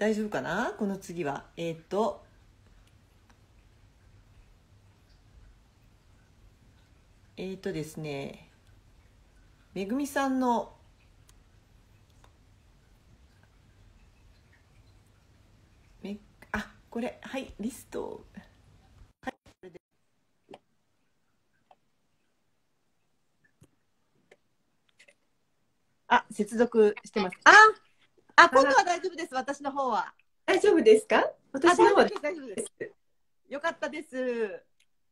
大丈夫かな、この次は。ですね、めぐみさんの、これ、はい、リストを。はい、これで。接続してます。今度は大丈夫です、私の方は。 大丈夫ですか？私の方は大丈夫です。よかったです。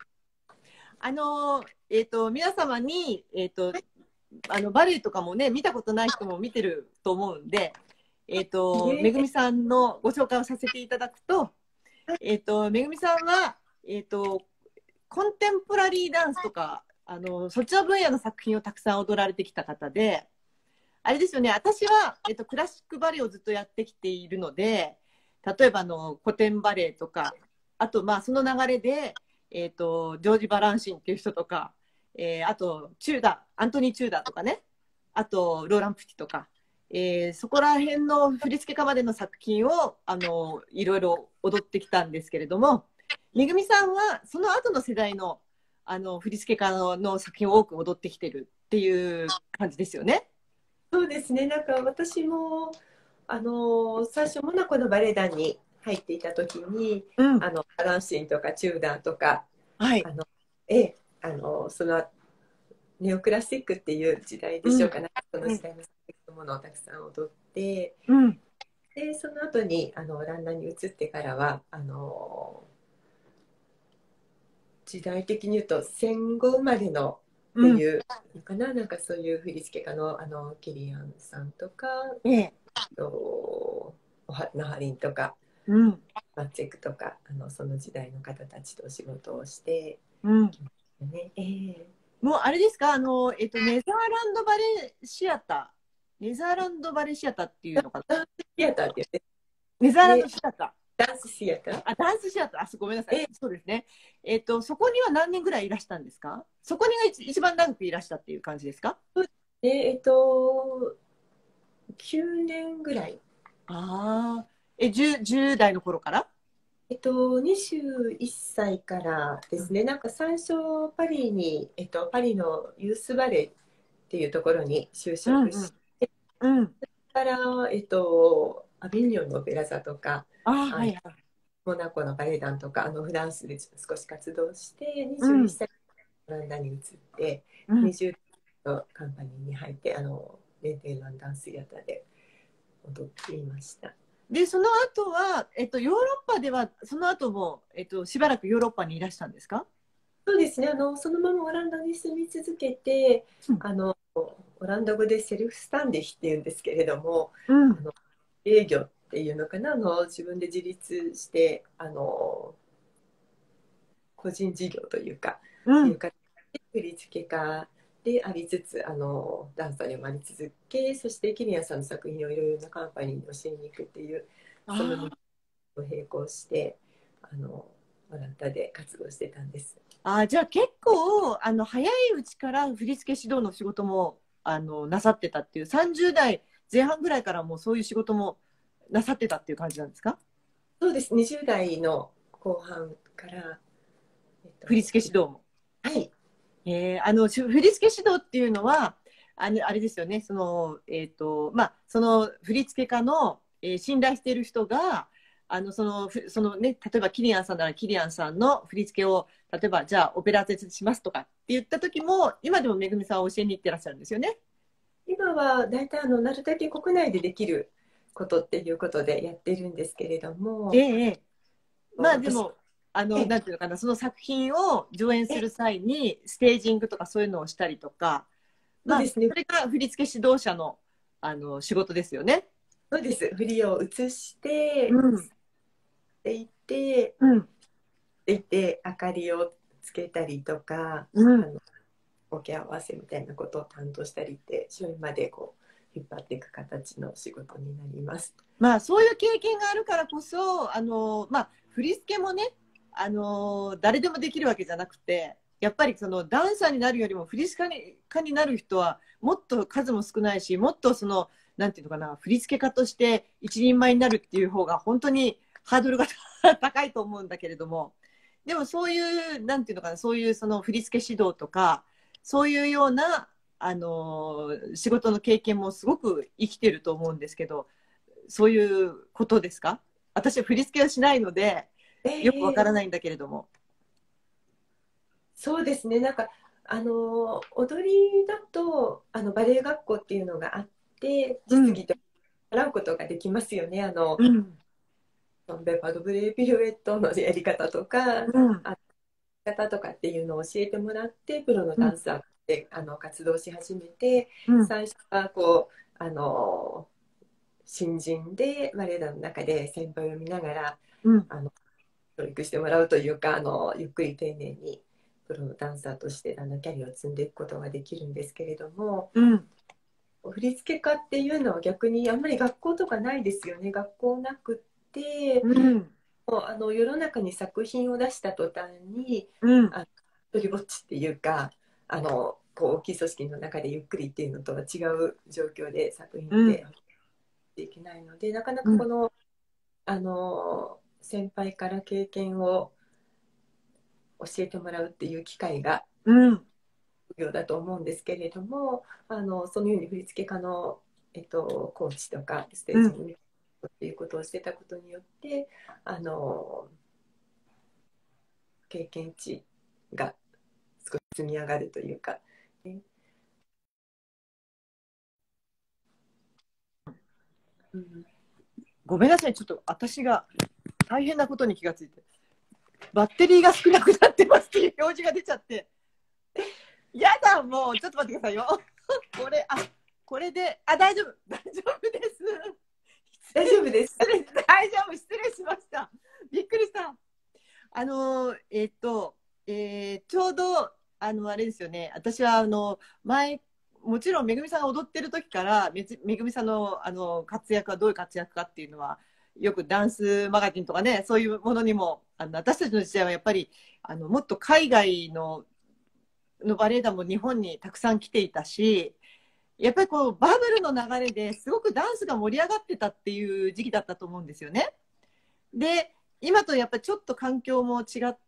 皆様に、バレエとかもね、見たことない人も見てると思うんで、めぐみさんのご紹介をさせていただくと、めぐみさんは、コンテンポラリーダンスとか、そっちの分野の作品をたくさん踊られてきた方で、あれですよね、私は、クラシックバレエをずっとやってきているので、例えば古典バレエとか、あと、その流れで、ジョージ・バランシンっていう人とか、あとアントニー・チューダーとかね、あとローラン・プティとか、そこら辺の振付家までの作品をいろいろ踊ってきたんですけれども、めぐみさんはその後の世代の振付家の作品を多く踊ってきてるっていう感じですよね。 そうですね。なんか私も最初モナコのバレエ団に入っていた時に、バランシンとかチューダーとか、 はい、 そのネオクラシックっていう時代でしょうかね。その時代のものをたくさん踊って、でその後にオランダに移ってからは時代的に言うと戦後生まれのっていうのかな、なんかそういう振付家のキリアンさんとか、ナハリンとか、マッチェクとかその時代の方たちとお仕事をして、 もうあれですか、ネザーランドバレシアター、ネザーランドバレシアターっていうのかな。 ダンスシアターって言って、 ネザーランドシアター。 ダンスシアター。 ダンスシアター。ごめんなさい。そうですね。そこには何年ぐらいいらしたんですか？そこにが一番長くいらしたっていう感じですか ？9年ぐらい。 10代の頃から？ 21歳からですね。なんか最初パリに、パリのユースバレエっていうところに就職して、それから、アビニョンのオペラ座とか、モナコのバレエ団とかフランスで少し活動して21歳オランダに移って、20代のカンパニーに入ってレンテーランダンスシアターで踊っていました。 でその後は、ヨーロッパではその後も、しばらくヨーロッパにいらしたんですか？ そうですね。そのままオランダに住み続けて、オランダ語でセルフスタンディヒっていうんですけれども、営業っていうのかな、自分で自立して個人事業というか、いう形で振付家でありつつダンサーにもあり続け、そしてキリアンさんの作品をいろいろなカンパニーに教えに行くっていう、その2を並行してオランダで活動してたんです。 じゃあ結構早いうちから振付指導の仕事もなさってたっていう、30代前半ぐらいからもうそういう仕事もなさってたっていう感じなんですか？ そうです。20代の後半から、 振付指導も。 はい。 振付指導っていうのはあれですよね。その振付家の、信頼している人がそのね、例えばキリアンさんならキリアンさんの振り付けを例えばじゃあオペラ座でしますとかって言った時も、今でもめぐみさんは教えに行ってらっしゃるんですよね。 今は大体なるだけ国内でできることっていうことでやってるんですけれども、 でもなんていうのかな、その作品を上演する際にステージングとかそういうのをしたりとか、 そうですね、 それが振付指導者の仕事ですよね。 そうです。振りを移して、でいて、明かりをつけたりとか、ボケ合わせみたいなことを担当したりって、初演まで引っ張っていく形の仕事になります。 そういう経験があるからこそ振り付けもね、誰でもできるわけじゃなくて、やっぱりそのダンサーになるよりも振り付け家になる人はもっと数も少ないし、もっとそのなんていうのかな、振付家として一人前になるっていう方が本当にハードルが高いと思うんだけれども、でもそういう、なんていうのかな、そういうその振付指導とか、そういうような、仕事の経験もすごく生きてると思うんですけど、そういうことですか？私は振り付けをしないので、よくわからないんだけれども。 そうですね。なんか踊りだとバレエ学校っていうのがあって、 うん、 実技と習うことができますよね。 うん、 トンベパドブレピルエットのやり方とか、 うん、 方とかっていうのを教えてもらって、プロのうん、 ダンサーで活動し始めて、 うん、 最初はこう新人でバレエ団の中で先輩を見ながらうん、 あの教育してもらうというか、ゆっくり丁寧にプロのダンサーとしてキャリアを積んでいくことができるんですけれども、 うん、 振付家っていうのは逆にあんまり学校とかないですよね。学校なくってうん、 もう世の中に作品を出した途端にうん、 あ一人ぼっちっていうか、こう大きい組織の中でゆっくりっていうのとは違う状況で作品ってできないので、なかなかこの、先輩から経験を教えてもらうっていう機会がうん、 重要だと思うんですけれども、そのように振付家の、コーチとかステージに見るっていうことをしてたことによってあの経験値が少し積み上がるというか、ね。うん、 ごめんなさい、ちょっと私が大変なことに気がついて、バッテリーが少なくなってますっていう表示が出ちゃって、やだ、もう、ちょっと待ってくださいよ。これで、大丈夫、大丈夫です。 大丈夫です。 大丈夫、失礼しました。びっくりした。ちょうど、あれですよね、私は、前、もちろん、めぐみさんが踊ってる時から、めぐみさんの、活躍はどういう活躍かっていうのは、よくダンスマガジンとかね、そういうものにも、私たちの時代はやっぱり、もっと海外のバレエ団も日本にたくさん来ていたし、やっぱりこうバブルの流れですごくダンスが盛り上がってたっていう時期だったと思うんですよね。で、今とやっぱりちょっと環境も違って、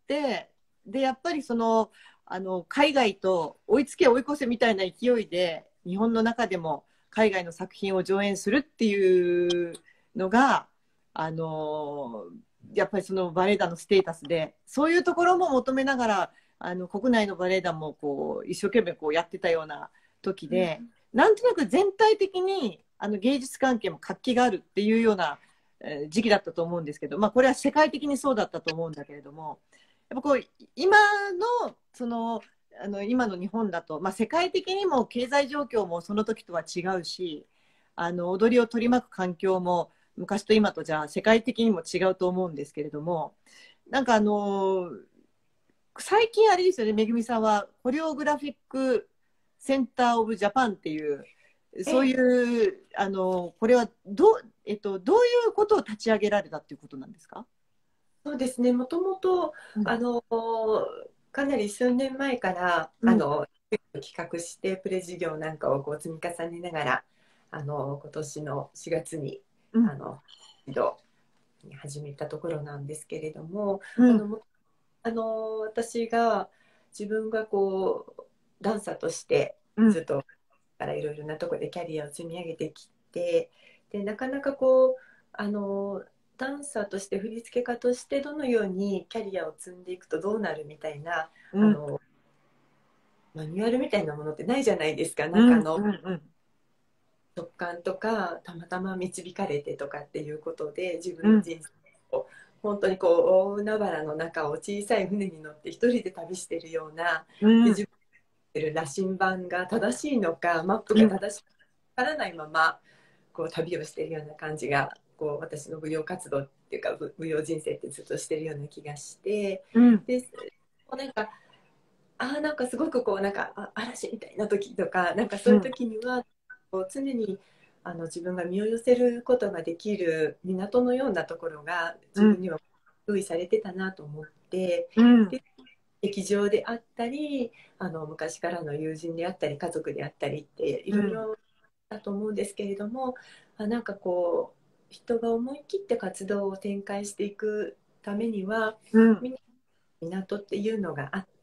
で、やっぱり海外と追いつけ追い越せみたいな勢いで、日本の中でも海外の作品を上演するっていうのが、あの、やっぱりそのバレエ団のステータスで、そういうところも求めながら、国内のバレエ団もこう一生懸命こうやってたような時うん、 で、なんとなく全体的に芸術関係も活気があるっていうような時期だったと思うんですけど、まあ、これは世界的にそうだったと思うんだけれども、やっぱこう今の今の日本だと、まあ、世界的にも経済状況もその時とは違うし、踊りを取り巻く環境も昔と今とじゃあ世界的にも違うと思うんですけれども、なんか最近あれですよね、めぐみさんはコレオグラフィックセンターオブジャパンっていうそうえいうこれはどういうことを立ち上げられたっていうことなんですか？ そうですね。もともとうん、 かなり数年前からうん、 企画してプレ事業なんかをこう積み重ねながら今年の4月にうん、 あの一度始めたところなんですけれども、 うん、 あのも私が自分がこうダンサーとしてうん、 ずっとからいろいろなところでキャリアを積み上げてきて、でなかなかこうダンサーとして振付家としてどのようにキャリアを積んでいくとどうなるみたいなうん、 マニュアルみたいなものってないじゃないですか。 うん、うん、 直感とかたまたま導かれてとかっていうことで自分うん、 の人生を本当にこう大海原の中を小さい船に乗って一人で旅しているような、 うん、 で自分の羅針盤が正しいのかマップうん、 が正しいのかわからないままこう旅をしているような感じがこう私の舞踊活動っていうか舞踊人生ってずっとしてるような気がして、 うん、 でなんかなんかすごくこうなんか嵐みたいな時とかなんかそういう時にはこう常に自分が身を寄せることができる港のようなところがうん、 自分には用意されてたなと思って、 うん、 で劇場であったり昔からの友人であったり家族であったりっていろいろだと思うんですけれども、なんかこう人が思い切って活動を展開していくためには、 うん、 みんな港っていうのがあって、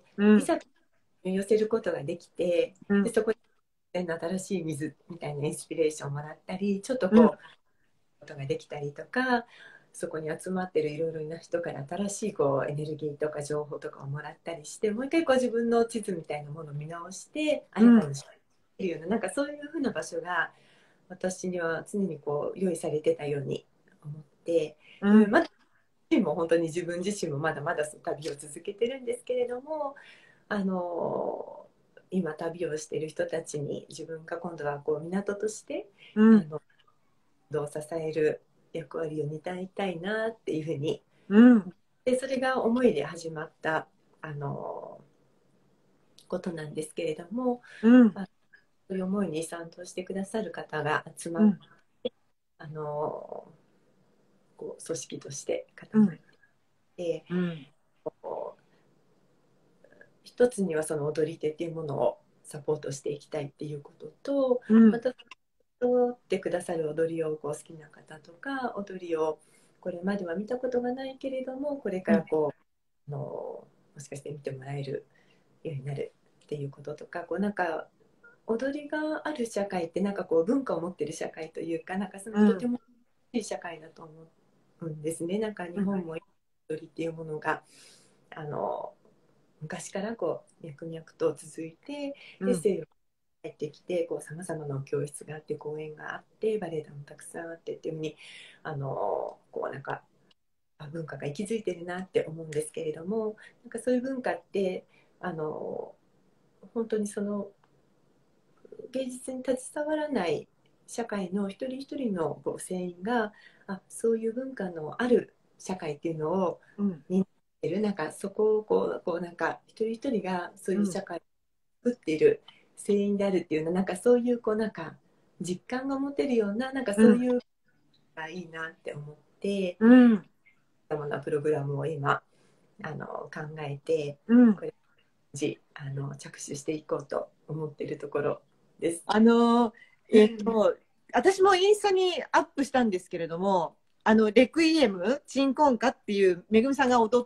うん、 いざ寄せることができて、 うん、 でそこで新しい水みたいなインスピレーションをもらったり、ちょっとうん、 こうことができたりとか、そこに集まってるいろいろな人から新しいこうエネルギーとか情報とかをもらったりして、もう一回こう自分の地図みたいなものを見直してうん、 新たにしているような、なんかそういうふうな場所が私には常にこう用意されてたように思って、 うん、 でまだも本当に自分自身もまだまだその旅を続けてるんですけれども、あの今旅をしている人たちに自分が今度はこう港としてうん、 を支える役割を担いたいなっていうふうに、 うん、 でそれが思いで始まったあのことなんですけれども、 うん、 そういう思いに賛同してくださる方が集まってうん、 あのこう組織として固まっうん、 て、 うん、 こう一つにはその踊り手っていうものをサポートしていきたいっていうことと、 うん、 また踊ってくださる踊りをこう好きな方とか、踊りをこれまでは見たことがないけれどもこれからこうもしかして見てもらえるようになるっていうこととか、こうなんか踊りがある社会ってなんかこう文化を持ってる社会というか、なんかそのとてもいい社会だと思うんですね。なんか日本も踊りっていうものがあの昔からこう脈々と続いて、 うん、 で西洋に入ってきてさまざまな教室があって公演があってバレエ団もたくさんあってっていうふうにこうなんか文化が息づいてるなって思うんですけれども、なんかそういう文化ってあの本当にその芸術に携わらない社会の一人一人のこう船員がそういう文化のある社会っていうのをうん、 認めてる、なんかそこをこうなんか一人一人がそううん、 いう社会を作っている船員であるっていうのなんかそういうなんか実感が持てるような、なんかうん、 そういうのがいいなって思って、 うん、 さまざまなプログラムを今考えて、 うん。 これ着手していこうと思っているところです。 あの、えっと、私もインスタにアップしたんですけれども、レクイエム、鎮魂歌っていうめぐみさんが踊って、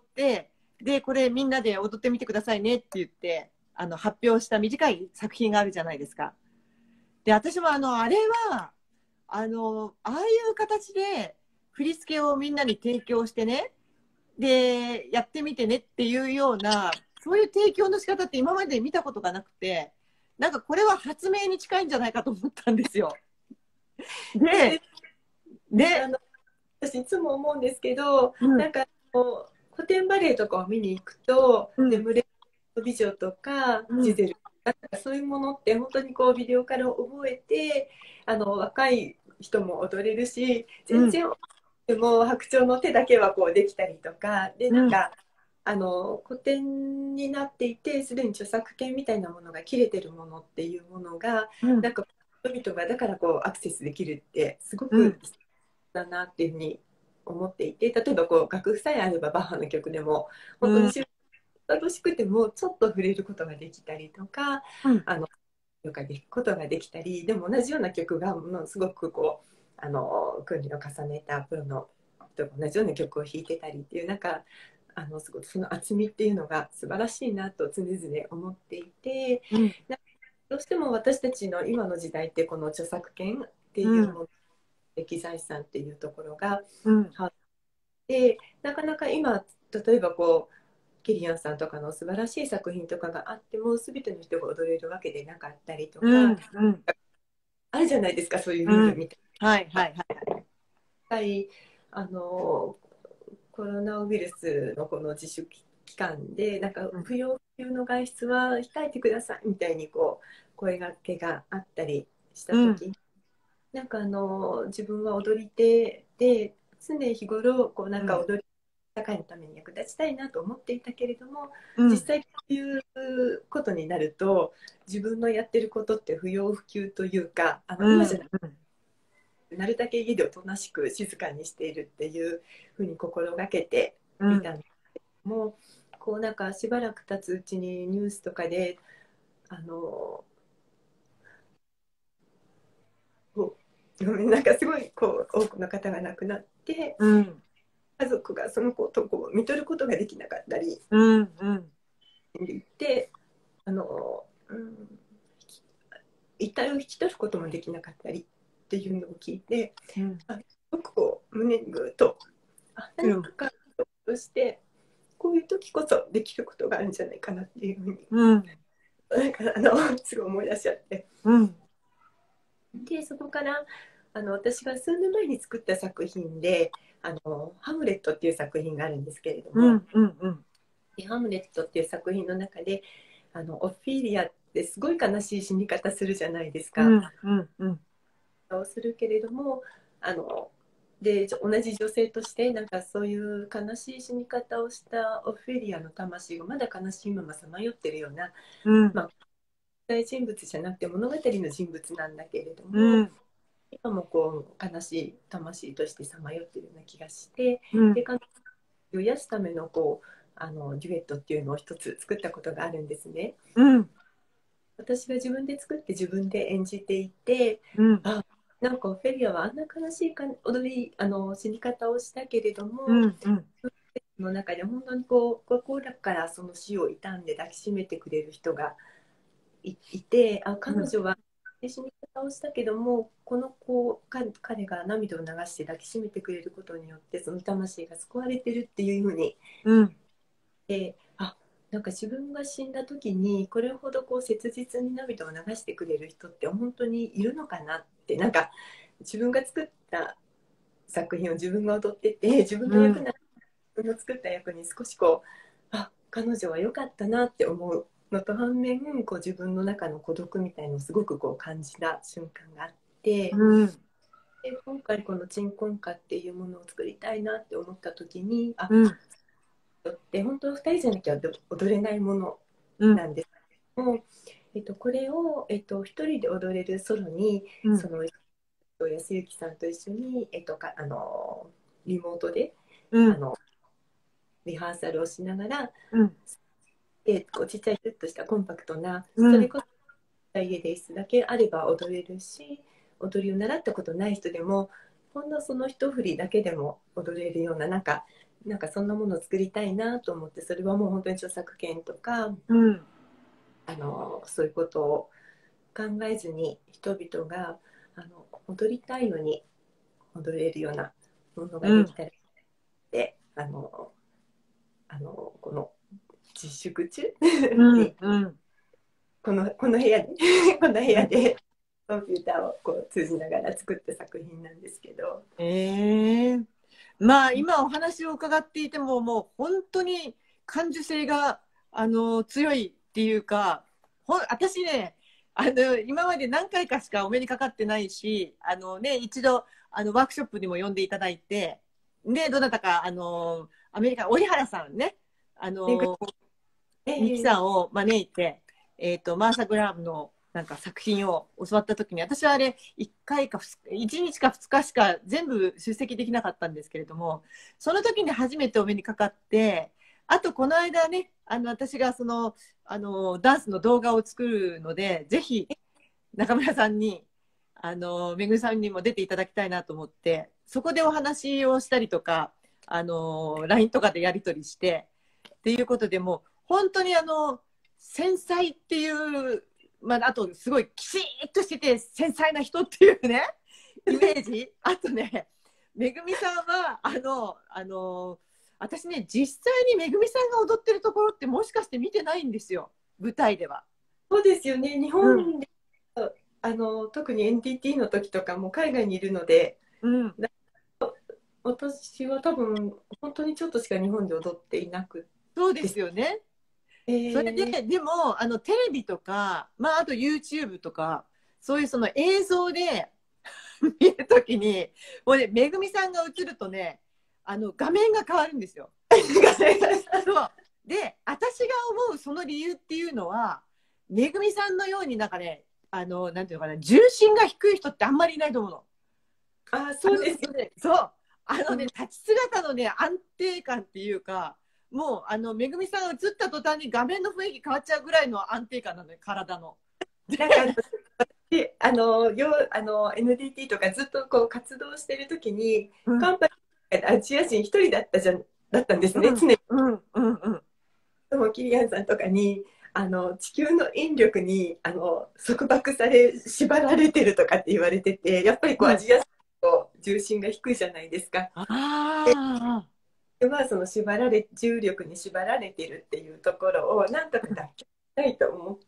で、これみんなで踊ってみてくださいねって言って、発表した短い作品があるじゃないですか。で、私もあれは、ああいう形で振り付けをみんなに提供してね、で、やってみてねっていうような、そういう提供の仕方って今まで見たことがなくて、なんかこれは発明に近いんじゃないかと思ったんですよ。で、 そうですね。 で、 私いつも思うんですけど、 うん、 なんか古典バレエとかを見に行くと、 うん、 眠れる美女とかうん、 ジゼルとかそういうものって本当にこうビデオから覚えて、若い人も踊れるし、 うん、 全然でも白鳥の手だけはこうできたりとかで、 うん、 なんか古典になっていてすでに著作権みたいなものが切れてるものっていうものが、 うん、 なんか人々がだからこうアクセスできるってすごうん、 くだなっていうふうに思っていて、例えばこう楽譜さえあればバッハの曲でも本当に楽しくてもちょっと触れることができたりとか、 うん、 あのとかでことができたり、でも同じような曲がものすごくこう訓練を重ねたプロの人が同じような曲を弾いてたりっていう、なんかすごくその厚みっていうのが素晴らしいなと常々思っていて、 うん、 どうしても私たちの今の時代ってこの著作権ってうん、 いうもの、歴財産っていうところがうん、 あって、なかなか今例えばこうキリアンさんとかの素晴らしい作品とかがあっても全ての人が踊れるわけでなかったりとか、 うん、うん、 あるじゃないですか、そういうルーうん、 ルみたいはい、 な。 はい、はい。 あのコロナウイルスのこの自粛期間でなんかうん、 不要不急の外出は控えてくださいみたいにこう声がけがあったりしたうん、 時、なんか自分は踊り手で常日頃こうなんうん、 か踊り社会のために役立ちたいなと思っていたけれども、 うん、 実際こういうことになると自分のやってることって不要不急というか、 うん、 今じゃなるだけ家でおとなしく静かにしているっていうふうに心がけてうん、 いたんですけども、こうなんかしばらく経つうちにニュースとかであのなんかすごいこう多くの方が亡くなって、 うん、 家族がそのことをこう見とることができなかったりうん、うん、 言って、遺体を引き取ることもできなかったりっていうのを聞いて、 うん、 すごくこう胸にぐっと何かとしてこういう時こそできることがあるんじゃないかなっていうふうに、 うん、 なんかすごい思い出しちゃって、 うん、 でそこから私が数年前に作った作品でハムレットっていう作品があるんですけれども、 うん、うん、うん、 ハムレットっていう作品の中でオフィリアってすごい悲しい死に方するじゃないですか。 うん、うん、 をするけれどもで同じ女性としてなんかそういう悲しい死に方をしたオフェリアの魂がまだ悲しいままさまよってるような、 うん、 まあ、大人物じゃなくて物語の人物なんだけれども、 うん、 今もこう悲しい魂としてさまよってるような気がして、 うん、 で彼女を癒すためのこうデュエットっていうのを一つ作ったことがあるんですね。 うん、 私が自分で作って自分で演じていて、 うん、 あ、なんかオフェリアはあんな悲しい踊り死に方をしたけれどうも、 ん、 の中で本当にこう心からその死を悼んで抱きしめてくれる人がいて、彼女は死に方をしたけどもこの子彼が涙を流して抱きしめてくれることによってその魂が救われてるっていうふうに、 うん、 なんか自分が死んだ時にこれほどこう切実に涙を流してくれる人って本当にいるのかなって、なんか自分が作った作品を自分が踊ってて自分がうん、 自分の作った役に少しこう彼女は良かったなって思うのと反面こう自分の中の孤独みたいのをすごくこう感じた瞬間があって、 うん、 で今回この鎮魂歌っていうものを作りたいなって思った時にうん、 で本当は2人じゃなきゃ踊れないものうん、 なんですけども、これを、一人で踊れるソロにうん、 その安幸さんと一緒に、リモートでうん、 あのリハーサルをしながら、 うん、 こうちっちゃいちょっとしたコンパクトなうん、 それこそ家で椅子だけあれば踊れるし、踊りを習ったことない人でもほんのその一振りだけでも踊れるようななんかそんなものを作りたいなと思って、それはもう本当に著作権とかうん、 そういうことを考えずに人々が踊りたいのに踊れるようなものができたらでこの自粛中うん、 にうん、 この部屋でこの部屋でコンピューターをこう通じながら作った作品なんですけど、 まあ今お話を伺っていてももう本当に感受性が強いっていうか、私ね今まで何回かしかお目にかかってないし一度ワークショップにも呼んでいただいて、でどなたかアメリカ折原さんねミキさんを招いて、マーサ・グラムのなんか作品を教わった時に、私はあれ1回か1日か2日しか全部出席できなかったんですけれども、その時に初めてお目にかかって、あとこの間ね私がダンスの動画を作るので、ぜひ中村さんにめぐみさんにも出ていただきたいなと思って、そこでお話をしたりとかLINE とかでやり取りしてっていうことで、も本当に繊細っていう、あとすごいきちっとしてて繊細な人っていうねイメージ。あとね、めぐみさんは私ね実際にめぐみさんが踊ってるところってもしかして見てないんですよ、舞台では。 そうですよね、日うん、 本で特に NTT の時とかも海外にいるので、 うん、 私は多分本当にちょっとしか日本で踊っていなくそうでて、 すよね。それーででもテレビとか、あと YouTube とかそういうその映像で見るときにもうね、めぐみさんが映るとね画面が変わるんですよ。そうで、私が思うその理由っていうのは、めぐみさんのようになんかねなんていうのかな、重心が低い人ってあんまりいないと思うの。 そうですよね、そう立ち姿のね安定感っていうか、もうめぐみさんが映った途端に画面の雰囲気変わっちゃうぐらいの安定感なのよ、体の。 なんかで、NDT とかずっとこう活動してる時に、 うんカンパニーでアジア人一人だったんですね、 うん常に。 うんうんうん。 でもキリアンさんとかに、地球の引力に束縛され縛られてるとかって言われてて、やっぱりこううん。 アジア人と重心が低いじゃないですか。 ああ。 ではその重力に縛られてるっていうところをなんとか脱却したいと思って、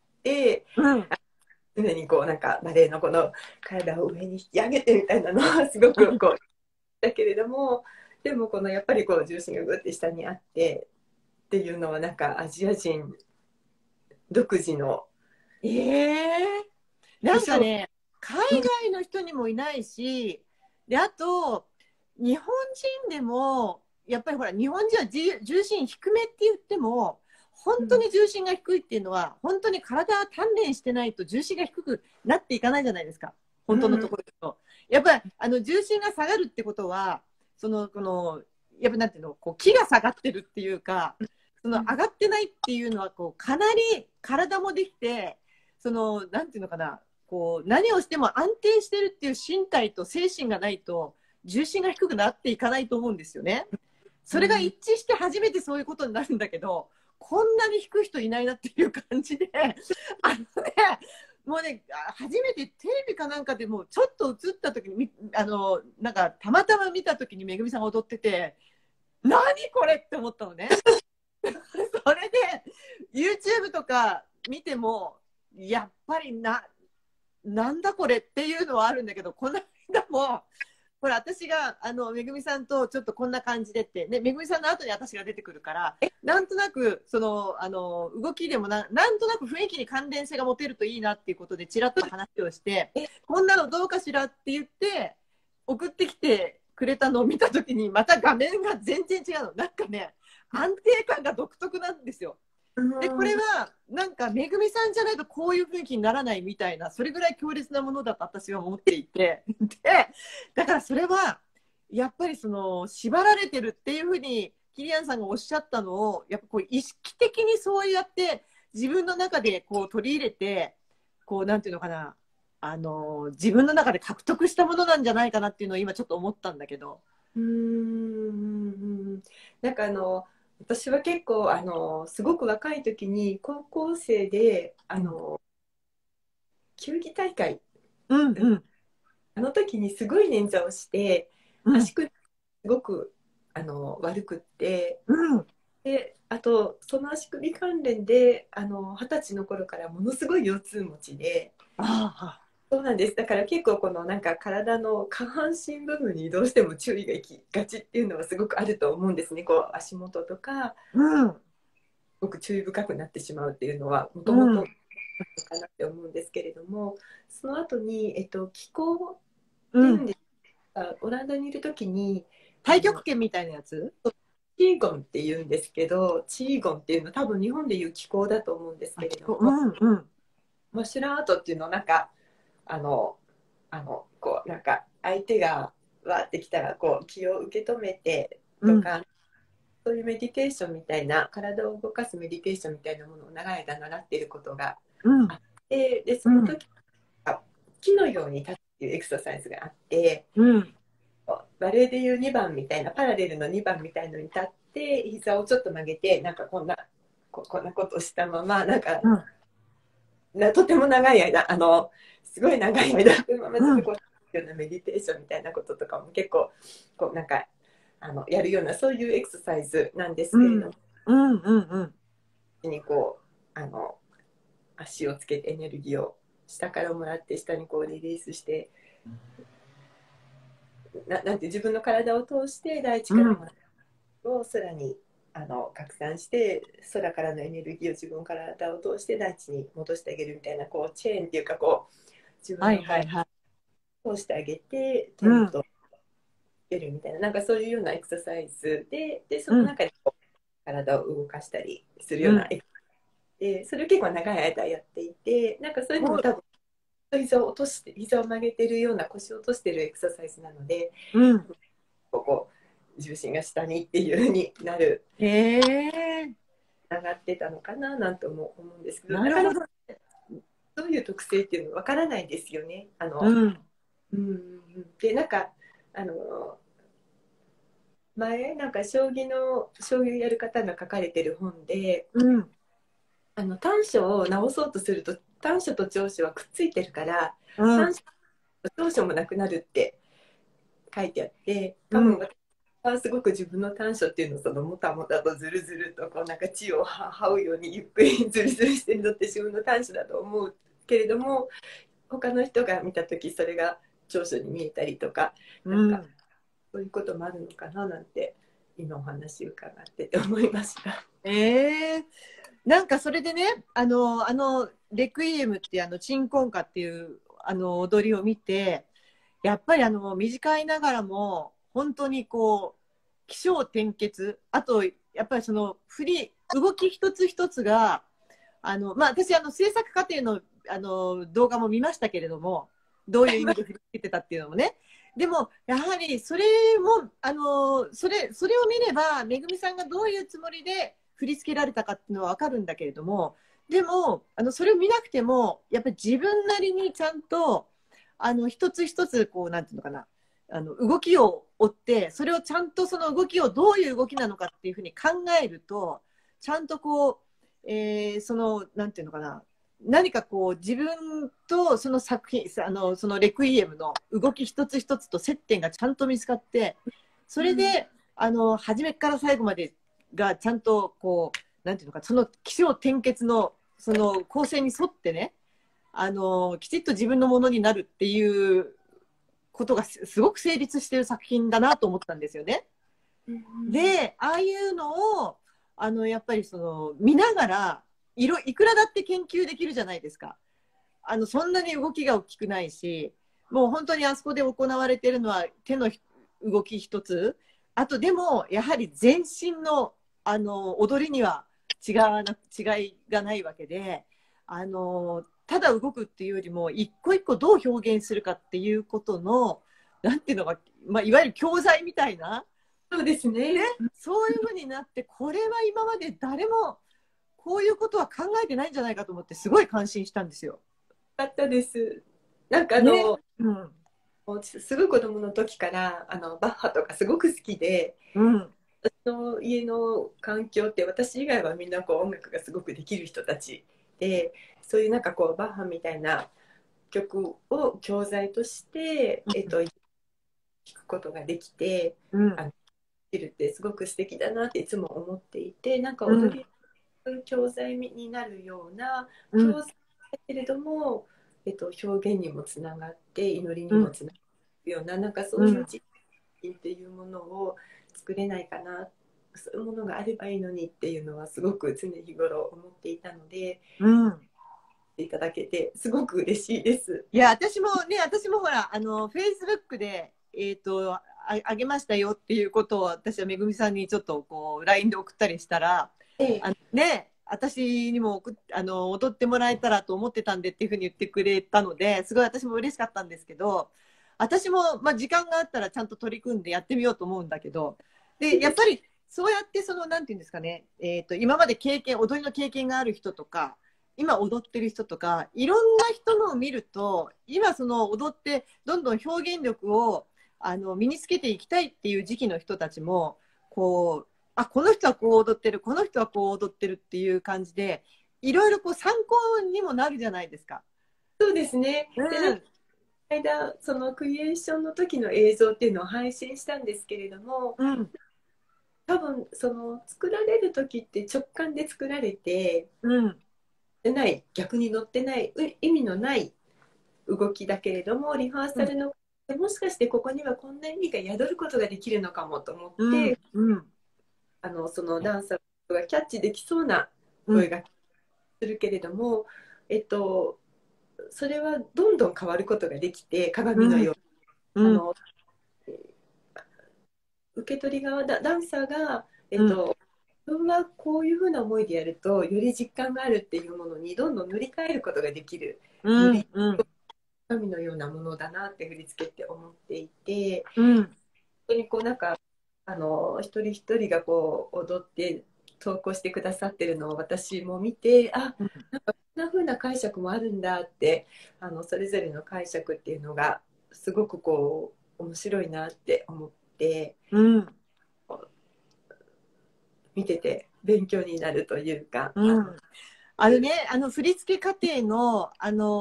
うん。 常にこうなんかバレエのこの体を上に引き上げてみたいなのはすごくこうだけれども、でもこのやっぱりこう重心がぐって下にあってっていうのはなんかアジア人独自のええ、なんかでしょう。 ね、海外の人にもいないし、で、あと、日本人でも、やっぱりほら、日本人は重心低めって言っても、本当に重心が低いっていうのは、本当に体は鍛錬してないと重心が低くなっていかないじゃないですか。本当のところだと。やっぱり、重心が下がるってことは、やっぱなんていうの、こう、気が下がってるっていうか、上がってないっていうのは、こう、かなり体もできて、なんていうのかな、こう、何をしても安定してるっていう身体と精神がないと、重心が低くなっていかないと思うんですよね。それが一致して初めてそういうことになるんだけど、こんなに低い人いないなっていう感じで、あのね、もうね、初めてテレビかなんかでもちょっと映った時に、なんかたまたま見た時にめぐみさんが踊ってて、何これって思ったのね。それで YouTube とか見てもやっぱりなんだこれっていうのはあるんだけど、この間もほら私がめぐみさんとちょっとこんな感じでって、ね、めぐみさんの後に私が出てくるから、なんとなく動きでもなんとなく雰囲気に関連性が持てるといいなっていうことでちらっと話をして、こんなのどうかしらって言って送ってきてくれたのを見た時にまた画面が全然違うの。なんかね、安定感が独特なんですよ。で、これは、なんか、めぐみさんじゃないとこういう雰囲気にならないみたいな、それぐらい強烈なものだと私は思っていて、で、だからそれは、やっぱり縛られてるっていうふうに、キリアンさんがおっしゃったのを、やっぱこう、意識的にそうやって、自分の中でこう取り入れて、こう、なんていうのかな、自分の中で獲得したものなんじゃないかなっていうのを今ちょっと思ったんだけど。 なんか私は結構すごく若い時に高校生で球技大会、 うんうん。 あの時にすごい捻挫をしてうん。 足首すごく悪くって、 うん。 であとその足首関連で20歳の頃からものすごい腰痛持ちで。 ああ。 そうなんです。だから結構このなんか体の下半身部分にどうしても注意がいきがちっていうのはすごくあると思うんですね。こう足元とかうん。 すごく注意深くなってしまうっていうのはもともとうん。 かなって思うんですけれども、その後に気候っうん。 ていうんですか、オランダにいる時に太極拳みたいなやつ。 チーゴンっていうんですけど、チーゴンっていうのは多分日本でいう気候だと思うんですけれども、 うんうん。 マシュラートっていうのをなんかあのこうなんか相手がわーってきたらこう気を受け止めてうん。 とか、そういうメディテーションみたいな体を動かすメディテーションみたいなものを長い間習っていることがうん。 あって、でそうん。 の時木のように立つっていうエクササイズがあって、 うん。 バレエでいう2番みたいなパラレルの2番みたいのに立って膝をちょっと曲げてなんかこんなことをしたままなんかうん。 とても長い間すごい長い間このままずっうん。 とこうようなメディテーションみたいなこととかも結構こうなんかやるようなそういうエクササイズなんですうん。 けれども、 うん。うん。 にこう足をつけてエネルギーを下からもらって下にこうリリースしてなんて自分の体を通して大地からもらうを空に拡散して空からのエネルギーを自分の体を通して大地に戻してあげるみたいなこうチェーンっていうかこう自分はいの体はいはい。 を通してあげてうん。 テントけるみたいな、なんかそういうようなエクササイズでそのうん。 中でこう体を動かしたりするうん。 ようなエクササイズで、それを結構長い間やっていて、なんかそういうのも多分膝を曲げてるような腰を落としてるエクササイズなので、 うん。 ここ重心が下にっていう風になるへえ。 上がってたのかななんて思うんですけど、なかなかなるほど。 どういう特性っていうのわからないですよね。でなんかあの前なんか将棋をやる方が書かれてる本で、短所を直そうとすると短所と長所はくっついてるから、短所と長所もなくなるって書いてあって、多分私はすごく自分の短所っていうのをそのもたもたとずるずるとこうなんか地を這うようにゆっくりずるずるしてるのって自分の短所だと思うけれども、他の人が見た時それが長所に見えたりとか、なんかそういうこともあるのかななんて今お話伺ってて思いました。 なんかそれでね、レクイエムっていう鎮魂歌っていう踊りを見て、やっぱり短いながらも本当にこう起承転結、あとやっぱりその動き一つ一つが私制作過程の動画も見ましたけれども、どういう意味で振り付けてたっていうのもね。でもやはりそれもそれを見ればめぐみさんがどういうつもりで振り付けられたかっていうのは分かるんだけれども、でもそれを見なくてもやっぱり自分なりにちゃんと一つ一つこうなんていうのかな、動きを追って、それをちゃんとその動きをどういう動きなのかっていうふうに考えると、ちゃんとこう、そのなんていうのかな、何かこう自分とその作品そのレクイエムの動き一つ一つと接点がちゃんと見つかって、それで、初めから最後までがちゃんとこうなんていうのか、その起承転結のその構成に沿ってね、きちっと自分のものになるっていうことがすごく成立している作品だなと思ったんですよね。で、ああいうのをやっぱりその見ながらいくらだって研究できるじゃないですか。そんなに動きが大きくないし、もう本当にあそこで行われているのは手の動き一つ、あとでもやはり全身の踊りには違いがないわけで、ただ動くっていうよりも一個一個どう表現するかっていうことのなんていうのが、いわゆる教材みたいな、 そうですね。 そういうふうになって、これは今まで誰もこういうことは考えてないんじゃないかと思ってすごい感心したんですよ。 よかったです。なんかすごい子供の時からバッハとかすごく好きで、私の家の環境って私以外はみんなこう音楽がすごくできる人たちで、そういうなんかこうバッハみたいな曲を教材として、聴くことができて、できるってすごく素敵だなっていつも思っていて、なんか踊り教材になるような教材だけれども、表現にもつながって祈りにもつながるような、なんかそういう実験っていうものを作れないかな、そういうものがあればいいのにっていうのはすごく常日頃思っていたので、いただけてすごく嬉しいです。 いや、私もほらフェイスブックであげましたよっていうことを私はめぐみさんにちょっとこう LINE で送ったりしたら、私にも踊ってもらえたらと思ってたんでっていうふうに言ってくれたので、すごい私も嬉しかったんですけど、私も、時間があったらちゃんと取り組んでやってみようと思うんだけど、でやっぱりそうやってそのなんていうんですかね、今まで踊りの経験がある人とか今踊ってる人とかいろんな人のを見ると、今その踊ってどんどん表現力を身につけていきたいっていう時期の人たちもこう、この人はこう踊ってる、この人はこう踊ってるっていう感じで、いろいろこう参考にもなるじゃないですか。 そうですね。でなんか間そのクリエーションの時の映像っていうのを配信したんですけれども、多分その作られる時って直感で作られて、逆に乗ってない意味のない動きだけれども、リハーサルの、もしかしてここにはこんな意味が宿ることができるのかもと思って、そのダンサーがキャッチできそうな声がするけれども、それはどんどん変わることができて、鏡のように、受け取り側ダンサーが、自分はこういうふうな思いでやるとより実感があるっていうものにどんどん塗り替えることができる、鏡のようなものだなって振り付けって思っていて、本当にこうなんか一人一人がこう踊って投稿してくださってるのを私も見て、あ、なんかこんな風な解釈もあるんだって、それぞれの解釈っていうのがすごくこう面白いなって思って、 うん。 見てて勉強になるというか。 うん。ね、振付家庭の、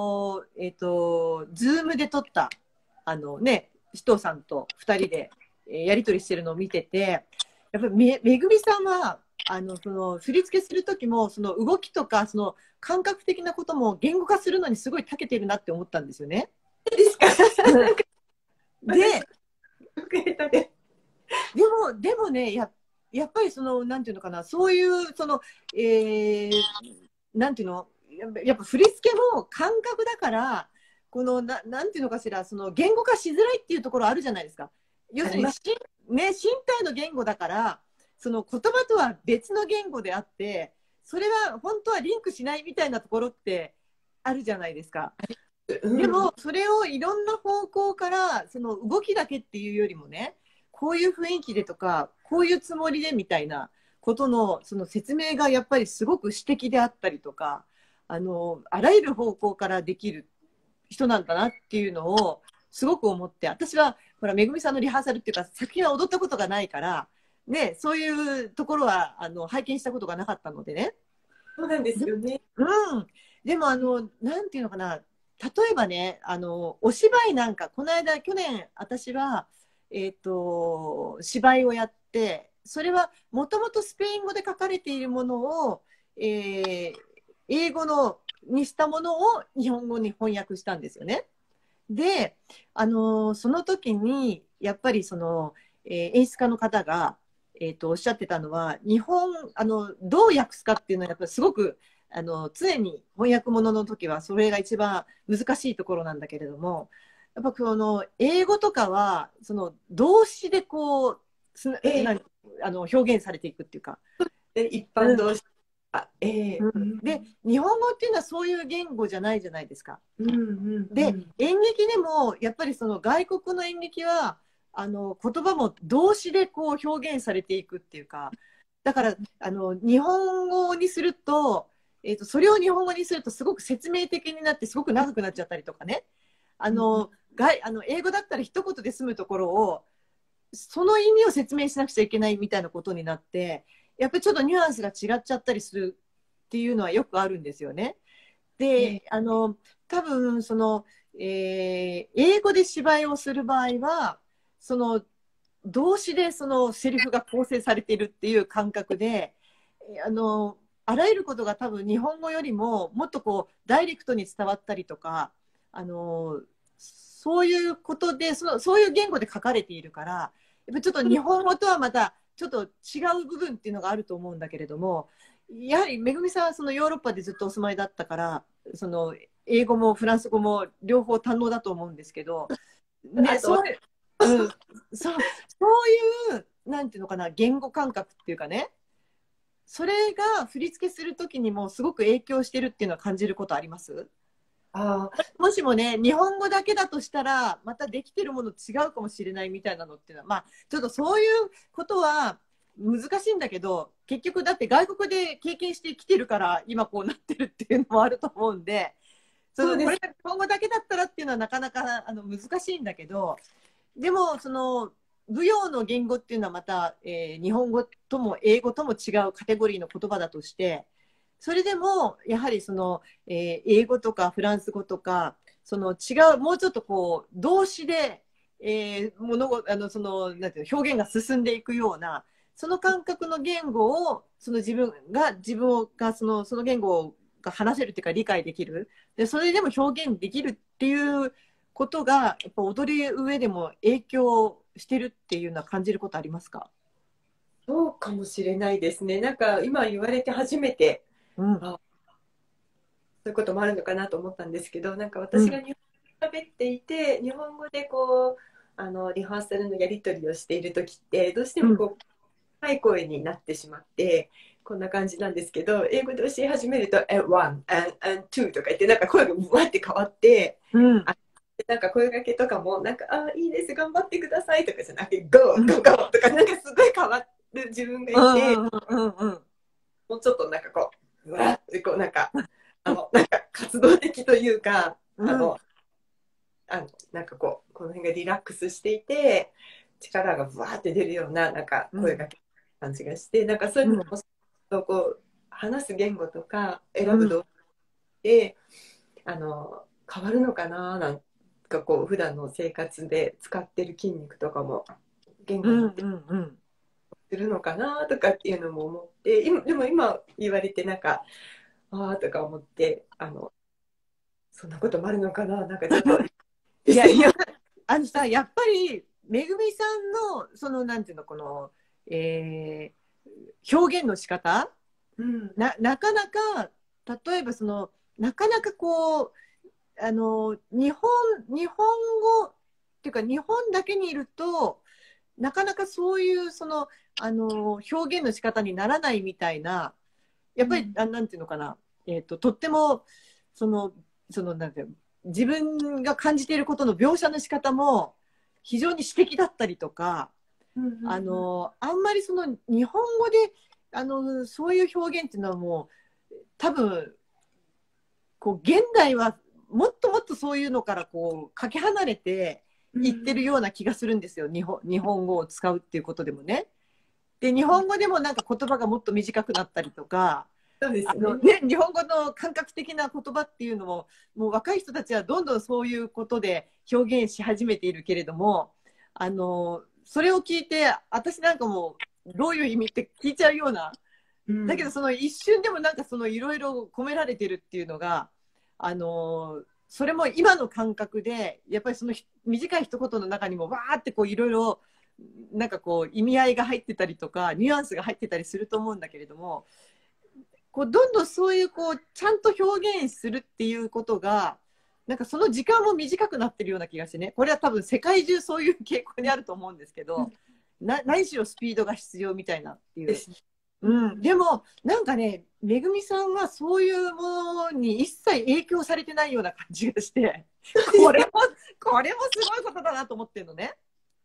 ズームで撮った、ね、紫藤さんと2人でやり取りしてるのを見てて、やっぱりめぐみさんは、その振り付けする時も、その動きとか、その感覚的なことも言語化するのにすごい長けてるなって思ったんですよね。 ですか？ で、 ででもね、やっぱりその、なんていうのかな、そういう、その、なんていうの、やっぱ振り付けも感覚だから、このなんていうのかしら、その言語化しづらいっていうところあるじゃないですか。要するにね、身体の言語だから、その言葉とは別の言語であって、それは本当はリンクしないみたいなところってあるじゃないですか。でも、それをいろんな方向から、その動きだけっていうよりもね、こういう雰囲気でとか、こういうつもりでみたいなことの、その説明がやっぱりすごく詩的であったりとか、あらゆる方向からできる人なんだなっていうのをすごく思って、私は、ほら、めぐみさんのリハーサルっていうか、作品は踊ったことがないから、ね、そういうところは、拝見したことがなかったのでね。 そうなんですよね。 うん。でも、なんていうのかな、例えばね、お芝居なんか、この間、去年、私は、芝居をやって、それはもともとスペイン語で書かれているものを、英語にしたものを日本語に翻訳したんですよね。で、その時に、やっぱりその、演出家の方が、おっしゃってたのは、どう訳すかっていうのは、やっぱりすごく、常に翻訳物の時は、それが一番難しいところなんだけれども、やっぱこの英語とかは、その動詞でこう、表現されていくっていうか。 一般動詞。 で、日本語っていうのはそういう言語じゃないじゃないですか。で、演劇でもやっぱりその外国の演劇は言葉も動詞でこう表現されていくっていうか、だから日本語にすると、それを日本語にするとすごく説明的になってすごく長くなっちゃったりとかね、英語だったら一言で済むところをその意味を説明しなくちゃいけないみたいなことになって、やっぱりちょっとニュアンスが違っちゃったりするっていうのはよくあるんですよね。で、多分その、英語で芝居をする場合は、その動詞でそのセリフが構成されているっていう感覚で、あらゆることが多分日本語よりももっとこうダイレクトに伝わったりとか、そういうことでそういう言語で書かれているから、やっぱちょっと日本語とはまたちょっと違う部分っていうのがあると思うんだけれども、やはりめぐみさんはそのヨーロッパでずっとお住まいだったから、その英語もフランス語も両方堪能だと思うんですけど、ね、そういう、なんていうのかな、言語感覚っていうかね、それが振り付けするときにもすごく影響してるっていうのは感じることあります？もしもね、日本語だけだとしたら、またできてるもの違うかもしれないみたいなのっていうのは、まあ、ちょっとそういうことは難しいんだけど、結局だって外国で経験してきてるから、今こうなってるっていうのもあると思うんで、これが日本語だけだったらっていうのはなかなか難しいんだけど、でも、その、舞踊の言語っていうのはまた、日本語とも英語とも違うカテゴリーの言葉だとして、それでもやはりその、英語とかフランス語とかその違うもうちょっとこう動詞で、物事そのなんていうの表現が進んでいくようなその感覚の言語をその自分がその言語が話せるっていうか理解できるでそれでも表現できるっていうことがやっぱ踊る上でも影響してるっていうのは感じることありますか？ そうかもしれないですね。なんか今言われて初めて、そういうこともあるのかなと思ったんですけど、なんか私が日本語で喋っていて、日本語でこうリハーサルのやり取りをしている時ってどうしてもこう高い声になってしまってこんな感じなんですけど、英語で教え始めると「and one and two」とか言ってなんか声がうわって変わって、なんか声掛けとかもなんか「あいいです頑張ってください」とかじゃなくて「ゴーゴーゴー」とかなんかすごい変わる自分がいて。 もうちょっとなんかこう、うわってこうなんか、なんか活動的というか、なんかこう、この辺がリラックスしていて、力がぶわーって出るような、なんか声が感じがして、なんかそういうのも、こう、話す言語とか選ぶ動作で、変わるのかな、なんかこう、普段の生活で使ってる筋肉とかも、言語によってするのかなとかっていうのも思って、でも今言われてなんか、ああとか思って、そんなこともあるのかな、なんかちょっと。 いやいや、さ、やっぱり、めぐみさんの、その、なんていうの、この、表現の仕方、なかなか、例えばなかなかこう、日本語っていうか、日本だけにいると、なかなかそういう、表現の仕方にならないみたいな、やっぱり、なんていうのかな、とっても、なんていうの、自分が感じていることの描写の仕方も非常に詩的だったりとか、あんまり日本語でそういう表現っていうのはもう多分こう現代はもっともっとそういうのからこうかけ離れていってるような気がするんですよ、日本語を使うっていうことでもね。で日本語でもなんか言葉がもっと短くなったりとか、 そうです日本語の感覚的な言葉っていうのも、もう若い人たちはどんどんそういうことで表現し始めているけれども、それを聞いて、私なんかもどういう意味って聞いちゃうような、だけどその一瞬でもなんかいろいろ込められてるっていうのが、それも今の感覚で、やっぱり短い一言の中にもわーっていろいろなんかこう意味合いが入ってたりとか、ニュアンスが入ってたりすると思うんだけれども、こうどんどんそういうちゃんと表現するっていうことが、なんかその時間も短くなってるような気がしてね、これは多分世界中そういう傾向にあると思うんですけど、何しろスピードが必要みたいなっていう。でもなんかね、めぐみさんはそういうものに一切影響されてないような感じがして、これもすごいことだなと思ってるのね。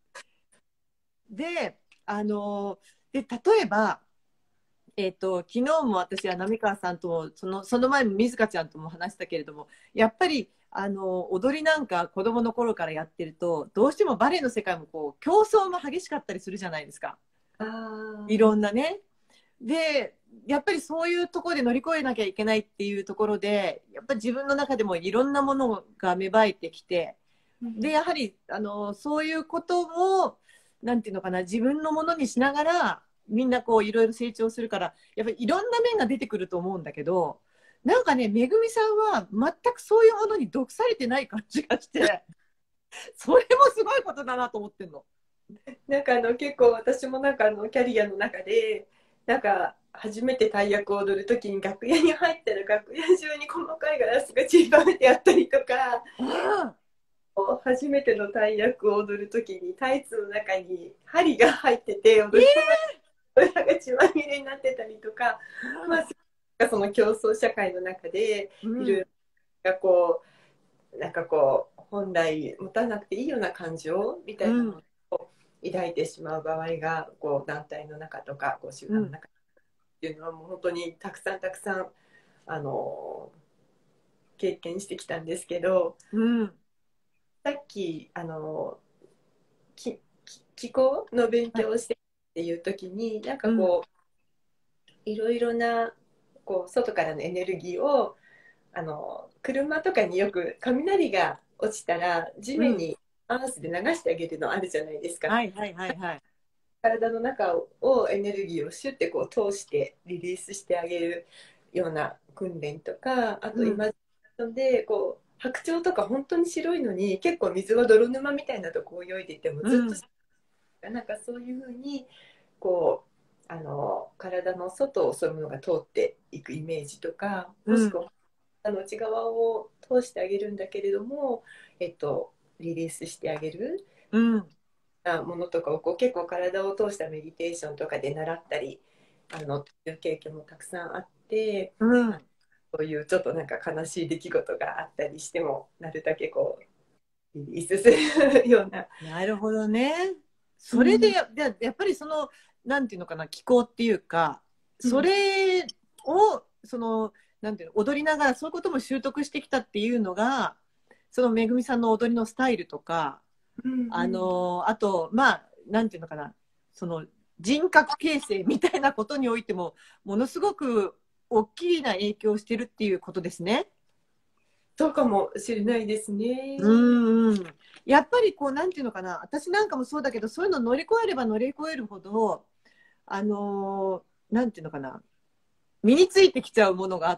で、例えば、昨日も私は浪川さんとその前も水香ちゃんとも話したけれども、やっぱり踊りなんか子供の頃からやってると、どうしてもバレエの世界もこう競争も激しかったりするじゃないですか、いろんなね。でやっぱりそういうところで乗り越えなきゃいけないっていうところで、やっぱり自分の中でもいろんなものが芽生えてきて、でやはりそういうことをなんていうのかな、自分のものにしながらみんなこういろいろ成長するから、やっぱりいろんな面が出てくると思うんだけど、なんかね、めぐみさんは全くそういうものに毒されてない感じがして、それもすごいことだなと思ってんの。 なんか結構私もなんかキャリアの中でなんか初めて大役を踊る時に楽屋に入ったら楽屋中に細かいガラスが散りばめてあったりとか、初めての大役を踊る時にタイツの中に針が入ってて踊り場が血まみれになってたりとか、まあ、その競争社会の中でいろいろこうなんかこう本来持たなくていいような感情みたいなのを抱いてしまう場合がこう団体の中とかこう集団の中っていうのはもう本当にたくさん経験してきたんですけど、さっき気候の勉強をしてっていう時になんかこう、いろいろなこう外からのエネルギーを車とかによく雷が落ちたら地面にアースで流してあげるのあるじゃないですか。体の中をエネルギーをシュッてこう通してリリースしてあげるような訓練とか、あと今でこう白鳥とか本当に白いのに結構水は泥沼みたいなとこ泳いでいてもずっと、なんかそういうふうにこう体の外をそういうものが通っていくイメージとか、もしくは内側を通してあげるんだけれども、リリースしてあげるものとかをこう結構体を通したメディテーションとかで習ったりいう経験もたくさんあって、そういうちょっとなんか悲しい出来事があったりしてもなるだけこうリリースするような。 なるほどね。それでやっぱりなんていうのかな、気候っていうか、 それをなんていうの、踊りながらそういうことも習得してきたっていうのが、そのめぐみさんの踊りのスタイルとか、あと、まあ、なんていうのかな、その人格形成みたいなことにおいても、ものすごく大きな影響をしてるっていうことですね。 そうかもしれないですね。 やっぱりこう、なんていうのかな、私なんかもそうだけど、そういうの乗り越えれば乗り越えるほど、なんていうのかな、身についてきちゃうものがあって、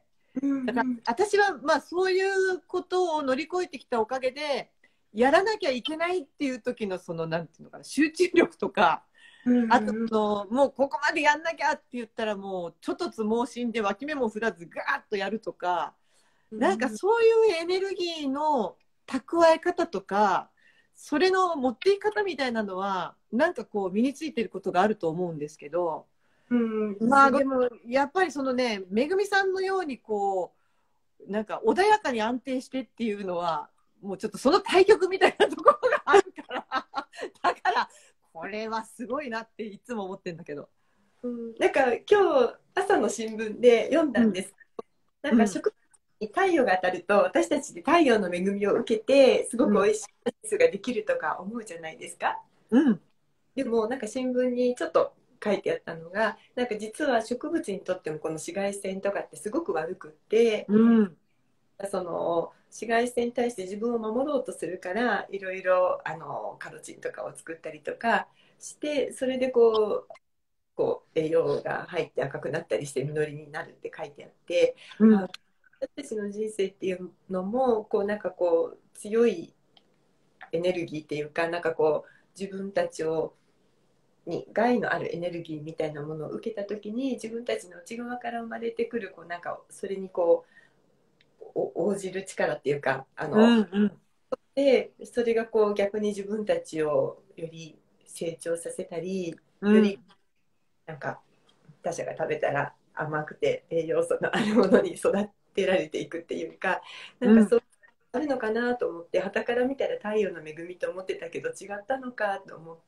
だから私はまあそういうことを乗り越えてきたおかげで、やらなきゃいけないっていう時のなんていうのかな、集中力とか、あともうここまでやんなきゃって言ったらもうちょっとつ盲信で脇目も振らずガーッとやるとか、なんかそういうエネルギーの蓄え方とか、それの持っていき方みたいなのはなんかこう身についてることがあると思うんですけど、まあでもやっぱりそのね、めぐみさんのようにこうなんか穏やかに安定してっていうのはもうちょっとその対極みたいなところがあるからだからこれはすごいなっていつも思ってるんだけど、 なんか今日朝の新聞で読んだんですけど、なんか植物に太陽が当たると私たちで太陽の恵みを受けてすごく美味しいアイスができるとか思うじゃないですか。でもなんか新聞にちょっと書いてあったのが、なんか実は植物にとってもこの紫外線とかってすごく悪くって、その紫外線に対して自分を守ろうとするからいろいろカロチンとかを作ったりとかして、それでこう栄養が入って赤くなったりして実りになるって書いてあって、私たちの人生っていうのもこうなんかこう強いエネルギーっていうか、なんかこう自分たちに害のあるエネルギーみたいなものを受けた時に自分たちの内側から生まれてくるこうなんかそれにこう応じる力っていうかでそれがこう逆に自分たちをより成長させたり、よりなんか他者が食べたら甘くて栄養素のあるものに育てられていくっていうか、なんかそうあるのかなと思って、傍から見たら太陽の恵みと思ってたけど違ったのかと思って、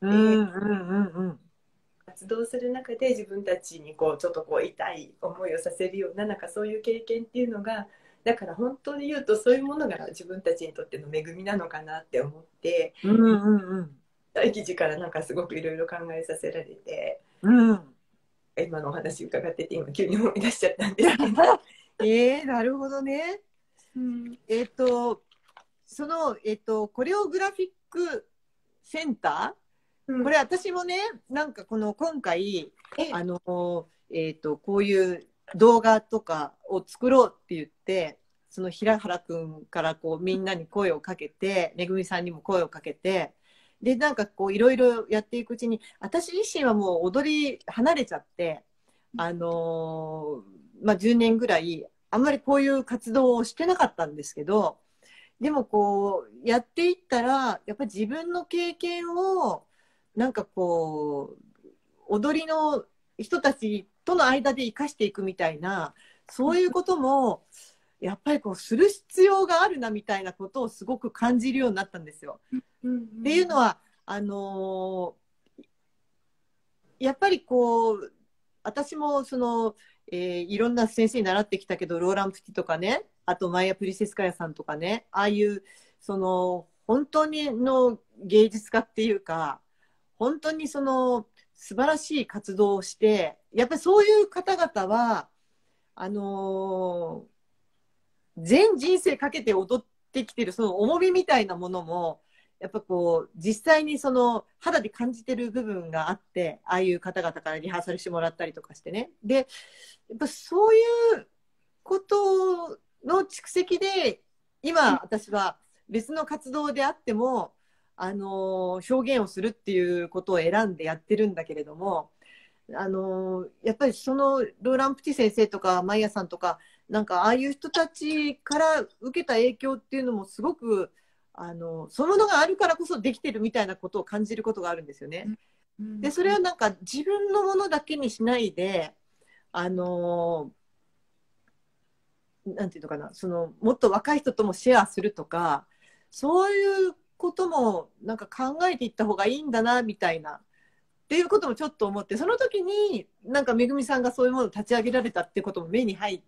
活動する中で自分たちにこうちょっとこう痛い思いをさせるような、なんかそういう経験っていうのが、だから本当に言うとそういうものが自分たちにとっての恵みなのかなって思って、大記事からなんかすごくいろいろ考えさせられて、今のお話伺ってて今急に思い出しちゃったんですけどなるほどね。コレオグラフィックセンター、これ私もね、なんか今回こういう動画とかを作ろうって言って、その平原くんからこうみんなに声をかけて、めぐみさんにも声をかけて、でなんかこういろいろやっていくうちに、私自身はもう踊り離れちゃって、10年ぐらいあんまりこういう活動をしてなかったんですけど、でもこうやっていったらやっぱり自分の経験をなんかこう踊りの人たちとの間で生かしていくみたいな、そういうこともやっぱりこうする必要があるなみたいなことをすごく感じるようになったんですよ。っていうのはやっぱりこう私もいろんな先生に習ってきたけど、ローラン・プティとかね、あとマイヤ・プリセスカヤさんとかね、ああいう本当にの芸術家っていうか、本当に素晴らしい活動をして、やっぱりそういう方々は全人生かけて踊ってきてるその重みみたいなものもやっぱこう実際に肌で感じてる部分があって、ああいう方々からリハーサルしてもらったりとかしてね、でやっぱそういうことの蓄積で今私は別の活動であっても表現をするっていうことを選んでやってるんだけれども、やっぱりローラン・プティ先生とかマイヤさんとか、なんかああいう人たちから受けた影響っていうのもすごくそのものがあるからこそできてるみたいなことを感じることがあるんですよね。でそれはなんか自分のものだけにしないでなんていうのかな、もっと若い人ともシェアするとか、そういうこともなんか考えていった方がいいんだなみたいなっていうこともちょっと思って、その時になんかめぐみさんがそういうものを立ち上げられたっていうことも目に入って、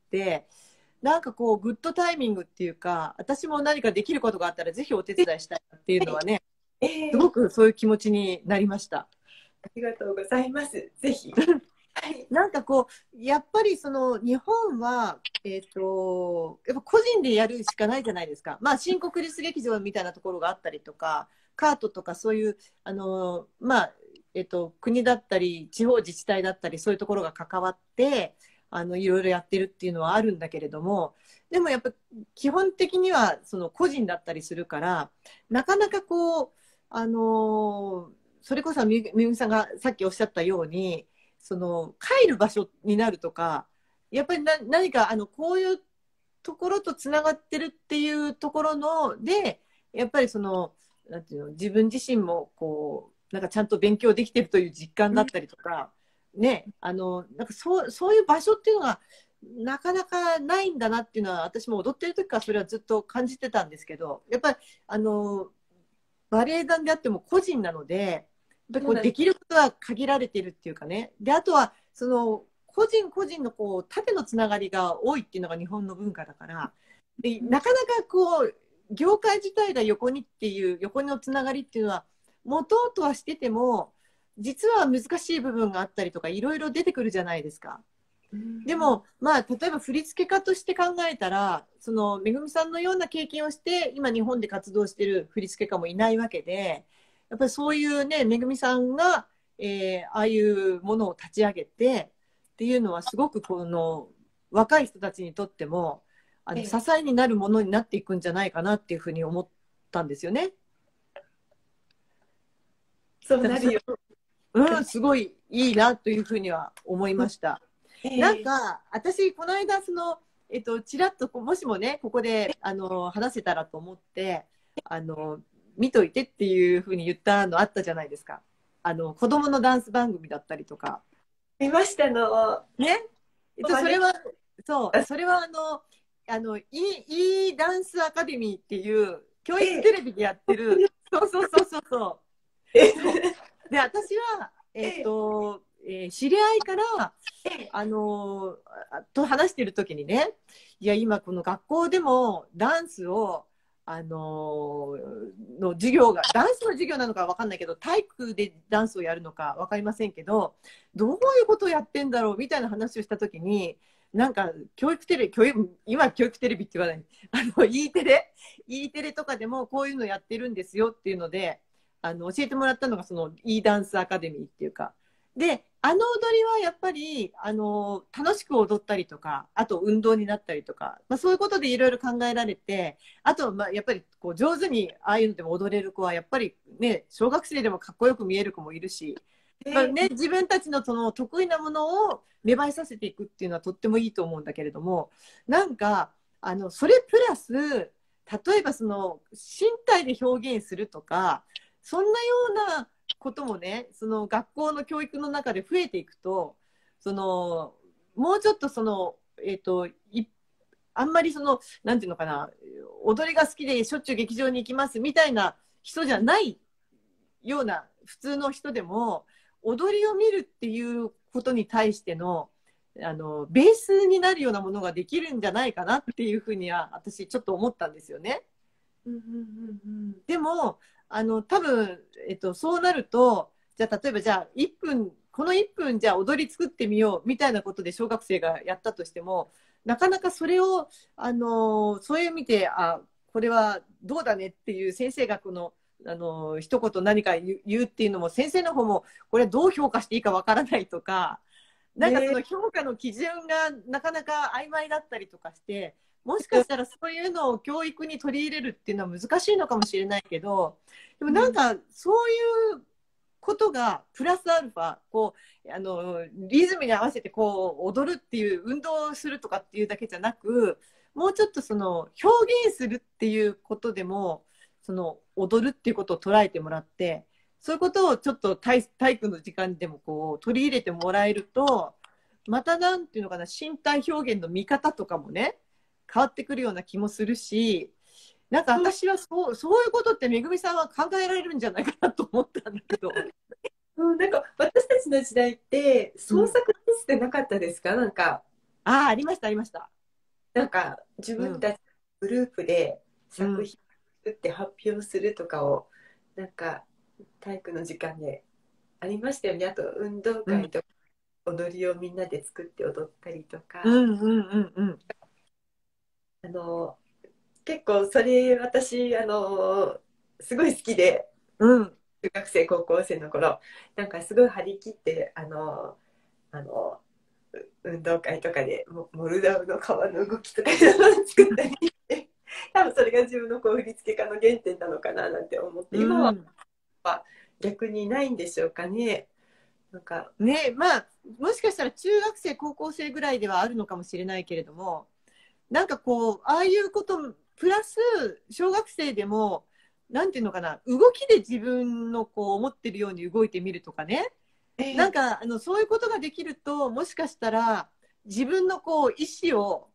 なんかこうグッドタイミングっていうか、私も何かできることがあったらぜひお手伝いしたいっていうのはね、すごくそういう気持ちになりました。 ありがとうございます。ぜひ。 はい、なんかこうやっぱりその日本は、やっぱ個人でやるしかないじゃないですか。まあ新国立劇場みたいなところがあったりとか、カートとかそういうまあ国だったり地方自治体だったりそういうところが関わっていろいろやってるっていうのはあるんだけれども、でもやっぱ基本的にはその個人だったりするから、なかなかこうそれこそみゆみさんがさっきおっしゃったように、その帰る場所になるとか、やっぱり何かこういうところとつながってるっていうところので、やっぱりそのなんていうの、自分自身もこうなんかちゃんと勉強できてるという実感だったりとか、ね、なんかそういう場所っていうのがなかなかないんだなっていうのは、私も踊ってる時からそれはずっと感じてたんですけど、やっぱりバレエ団であっても個人なので、やっぱりこうできることは限られてるっていうかね。で、あとはその個人個人のこう縦のつながりが多いっていうのが日本の文化だから、でなかなかこう業界自体が横にっていう横のつながりっていうのは持とうとはしてても、実は難しい部分があったりとかいろいろ出てくるじゃないですか。でも、まあ、例えば振付家として考えたら、そのめぐみさんのような経験をして今日本で活動している振付家もいないわけで、やっぱりそういうね、めぐみさんが、ああいうものを立ち上げてっていうのはすごくこの若い人たちにとっても支えになるものになっていくんじゃないかなっていうふうに思ったんですよね。 そうなるよ。 うん、すごいいいなというふうには思いました。なんか私この間ちらっともしもねここで話せたらと思って見といてっていうふうに言ったのあったじゃないですか。子供のダンス番組だったりとか。 見ましたの。 ね。それはいいダンスアカデミーっていう教育テレビでやってる。そう。で、私は、知り合いから、と話してる時にね、いや、今この学校でもダンスを、の授業が、ダンスの授業なのかわかんないけど、体育でダンスをやるのかわかりませんけど、どういうことをやってんだろうみたいな話をした時に、なんか今教育テレビって言わない、E テレとかでもこういうのやってるんですよっていうので、教えてもらったのがその E ダンスアカデミーっていうか。で、踊りはやっぱり、楽しく踊ったりとか、あと運動になったりとか、まあ、そういうことでいろいろ考えられて、あと、まあ、やっぱりこう上手にああいうのでも踊れる子は、やっぱりね、小学生でもかっこよく見える子もいるし、まあね、自分たちのその得意なものを芽生えさせていくっていうのはとってもいいと思うんだけれども、なんか、それプラス、例えばその身体で表現するとか、そんなようなこともね、その学校の教育の中で増えていくと、もうちょっとあんまりなんていうのかな、踊りが好きでしょっちゅう劇場に行きますみたいな人じゃないような普通の人でも、踊りを見るっていうことに対しての、ベースになるようなものができるんじゃないかなっていうふうには、私ちょっと思ったんですよね。でも、多分、そうなると、じゃあ、例えば、じゃあ、この1分、じゃあ、踊り作ってみよう、みたいなことで小学生がやったとしても、なかなかそれを、そういう見て、これはどうだねっていう先生が一言何か言うっていうのも、先生の方も、これどう評価していいかわからないとか、なんかその評価の基準がなかなか曖昧だったりとかして、もしかしたらそういうのを教育に取り入れるっていうのは難しいのかもしれないけど、でもなんかそういうことがプラスアルファ、リズムに合わせてこう踊るっていう運動をするとかっていうだけじゃなく、もうちょっとその表現するっていうことでも、その踊るっていうことを捉えてもらって、そういうことをちょっと体育の時間でもこう取り入れてもらえると、またなんていうのかな、身体表現の見方とかもね、変わってくるような気もするし、なんか私はそういうことってめぐみさんは考えられるんじゃないかなと思ったんだけど。 なんか私たちの時代って創作ダンスってなかったですか？なんか、 ああ、ありました、ありました。 自うん、 分たちグループでうん、 作品作って発表するとかを、なんか体育の時間でありましたよね。あと運動うん、 会とか踊りをみんなで作って踊ったりとか、 うん、うん、うん、うん、 あの結構それ私すごい好きで、 うん。 中学生高校生の頃なんかすごい張り切ってあの運動会とかでモルダウの川の動きとか作ったりして多分それが自分のこう振付家の原点なのかななんて思って、今はうん。 逆にないんでしょうかね。なんか、 ね、まあ、もしかしたら中学生、高校生ぐらいではあるのかもしれないけれども、なんかこう、ああいうこと、プラス、小学生でも、なんていうのかな、動きで自分のこう思ってるように動いてみるとかね、なんええかそういうことができると、もしかしたら自分のこう意思を、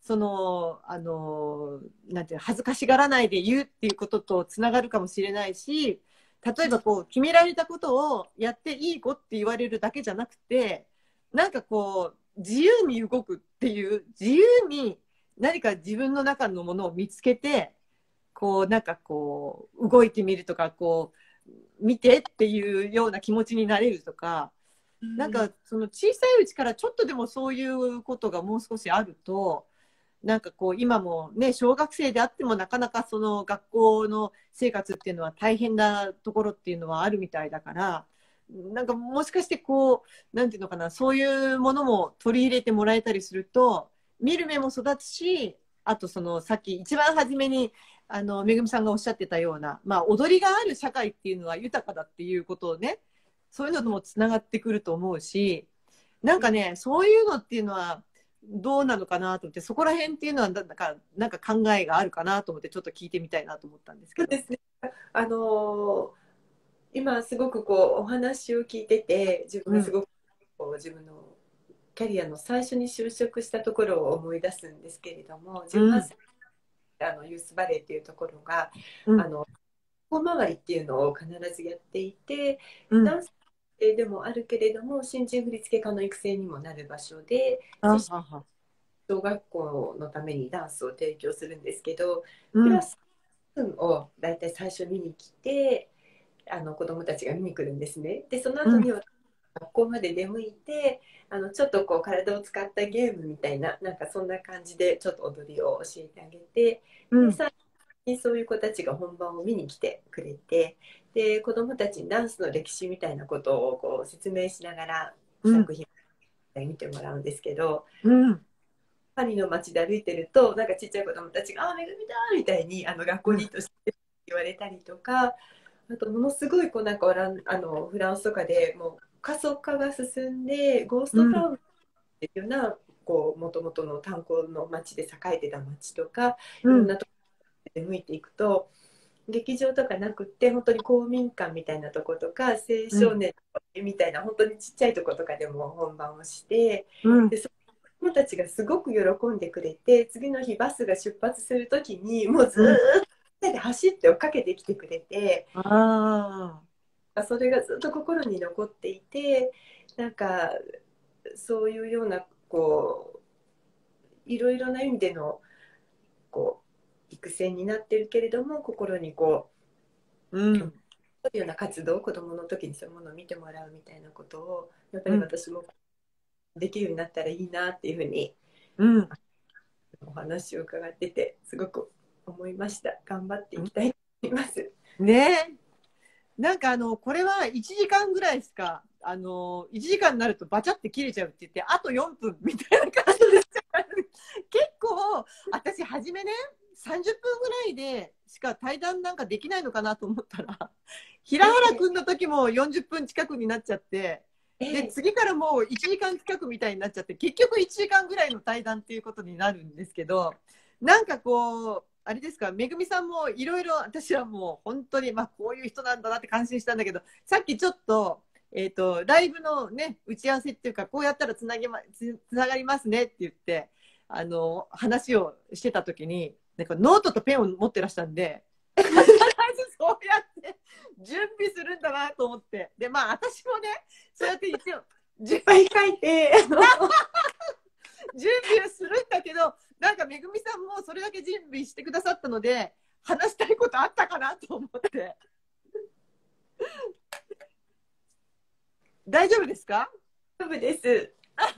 なんていうの、恥ずかしがらないで言うっていうこととつながるかもしれないし、例えばこう決められたことをやっていい子って言われるだけじゃなくて、なんかこう自由に動くっていう、自由に何か自分の中のものを見つけて、こうなんかこう動いてみるとか、こう見てっていうような気持ちになれるとか、なんかその小さいうちからちょっとでもそういうことがもう少しあると、なんかこう今もね、小学生であってもなかなかその学校の生活っていうのは大変なところっていうのはあるみたいだから、なんかもしかしてこう、なんていうのかな、そういうものも取り入れてもらえたりすると、見る目も育つし、あとそのさっき一番初めにめぐみさんがおっしゃってたような、まあ、踊りがある社会っていうのは豊かだっていうことをね、そういうのともつながってくると思うし、なんかね、そういうのっていうのはどうなのかなと思って、そこら辺っていうのはなんか考えがあるかなと思って、ちょっと聞いてみたいなと思ったんですけど。 そうですね。あの今すごくこうお話を聞いてて、自分うん、 がすごくこう自分のキャリアの最初に就職したところを思い出すんですけれども、18 うん、 歳ユースバレーっていうところがうん、 あの小回りっていうのを必ずやっていて、 うん。 ダンスでもあるけれども新人振付家の育成にもなる場所で、 あそしてはは。 小学校のためにダンスを提供するんですけど、 うん、 クラスをだいたい最初見に来て、子どもたちが見に来るんですね。でそのうん、 後には学校まで出向いて、ちょっとこう体を使ったゲームみたいな、なんかそんな感じでちょっと踊りを教えてあげて、でうん、 最近そういう子たちが本番を見に来てくれて、で子どもたちにダンスの歴史みたいなことをこう説明しながらうん、 作品を見てもらうんですけど、 うん、 パリの街で歩いてるとなんかちっちゃい子どもたちが「あめぐみだ!」みたいに学校うん、 にいいとして言われたりとか、あとものすごいこうなんかフランスとかでもう過疎化が進んでゴースうん、 トタウンっていうようなこう元々の炭鉱の町で栄えてた町とかうん、 いろんなところで向いていくと、劇場とかなくって本当に公民館みたいなとことか青うん、 少年みたいな本当にちっちゃいとことかでも本番をして、 うん。 でその子供たちがすごく喜んでくれて、次の日バスが出発する時にもうずうん。 っと走って追っかけてきてくれて、 ああ、 それがずっと心に残っていて、なんかそういうようなこういろいろな意味でのこう育成になってるけれども、心にこうそううん、 いうような活動、子どもの時にそういうものを見てもらうみたいなことをやっぱうん、 り私もできるようになったらいいなっていうふうにうん。 お話を伺っててすごく思いました。頑張っていきたいと思います。 ねえ。なんかこれは1時間ぐらいしか、1時間になるとバチャって切れちゃうって言って、あと4分みたいな感じになっちゃう。結構、私、初めね、30分ぐらいでしか対談なんかできないのかなと思ったら、平原えくんの時も40分近くになっちゃって、で、 え次からもう1時間近くみたいになっちゃって、結局1時間ぐらいの対談っていうことになるんですけど、なんかこう、あれですか、めぐみさんもいろいろ、私はもう本当に、まあこういう人なんだなって感心したんだけど、さっきちょっと、ライブのね、打ち合わせっていうか、こうやったらつながりますねって言って、話をしてた時に、なんかノートとペンを持ってらしたんで、必ずそうやって準備するんだなと思って。で、まあ私もね、そうやって一応、 いっぱい書いて、 準備をするんだけど、なんかめぐみさんもそれだけ準備してくださったので、話したいことあったかなと思って。大丈夫ですか？ 大丈夫です。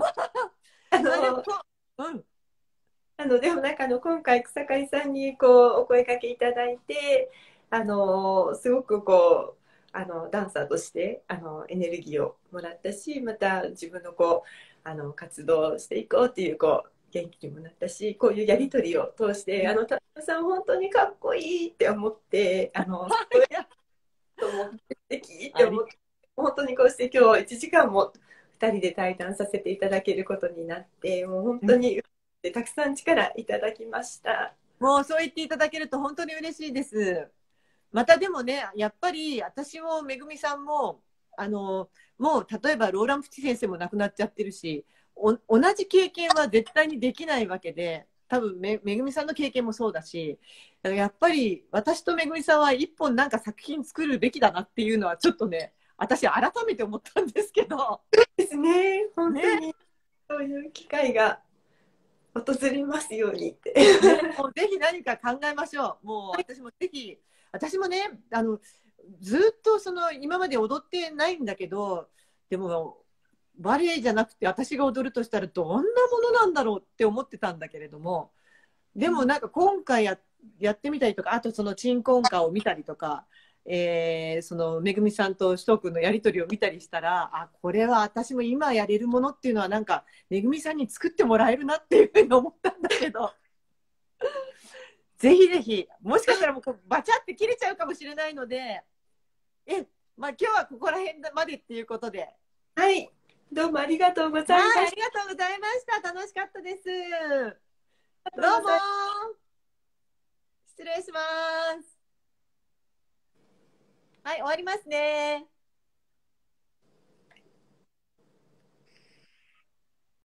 うん。 でもなんか今回草刈さんにこうお声かけいただいて、すごくこうダンサーとしてエネルギーをもらったし、また自分のこう活動していこうっていうこう元気にもなったし、こういうやり取りを通して田中さん本当にかっこいいって思ってと思って素敵って思って、本当にこうして今日1時間も2人で対談させていただけることになって、もう本当にたくさん力いただきました。 もうそう言っていただけると本当に嬉しいです。またでもね、やっぱり私もめぐみさんも、もう例えばローラン・プチ先生も亡くなっちゃってるし、同じ経験は絶対にできないわけで、多分めぐみさんの経験もそうだし、やっぱり私とめぐみさんは一本なんか作品作るべきだなっていうのはちょっとね、私改めて思ったんですけど。 ですね、本当に、 ね、 そういう機会が訪れますようにって。 ね、もうぜひ何か考えましょう。もう私もぜひ、私もね、ずっと今まで踊ってないんだけど、でもバレエじゃなくて私が踊るとしたらどんなものなんだろうって思ってたんだけれども、でもなんか今回やってみたりとか、あとその鎮魂歌を見たりとか、そのめぐみさんとしとうくんのやり取りを見たりしたら、あ、これは私も今やれるものっていうのはなんかめぐみさんに作ってもらえるなっていうふうに思ったんだけど、ぜひぜひ、もしかしたらもうバチャって切れちゃうかもしれないので、まあ今日はここら辺までっていうことで。 はい、どうもありがとうございました。 はい、ありがとうございました。楽しかったです。どうも。失礼します。はい、終わりますね。